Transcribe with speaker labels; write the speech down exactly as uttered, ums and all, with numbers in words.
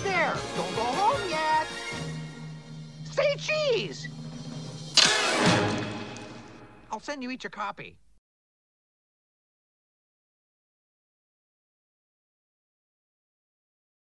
Speaker 1: there. Don't go home yet. Say cheese. I'll send you each a copy.